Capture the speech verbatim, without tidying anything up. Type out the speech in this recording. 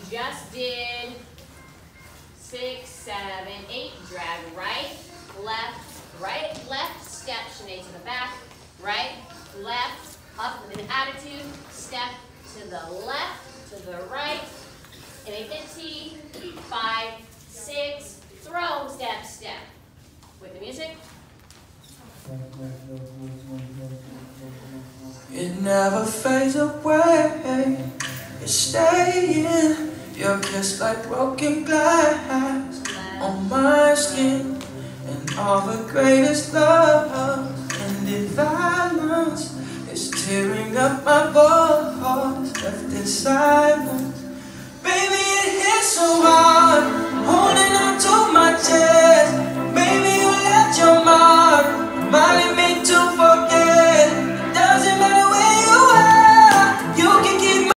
just did six, seven, eight. Drag right, left, right, left. Step, Shanae to the back. Right, left, up with an attitude. Step to the left, to the right. In a fifteen, five, six, throw, step, step. With the music. It never fades away. It's staying. Your kiss like broken glass on my skin. And all the greatest love ended violence is tearing up my bones, left in silence.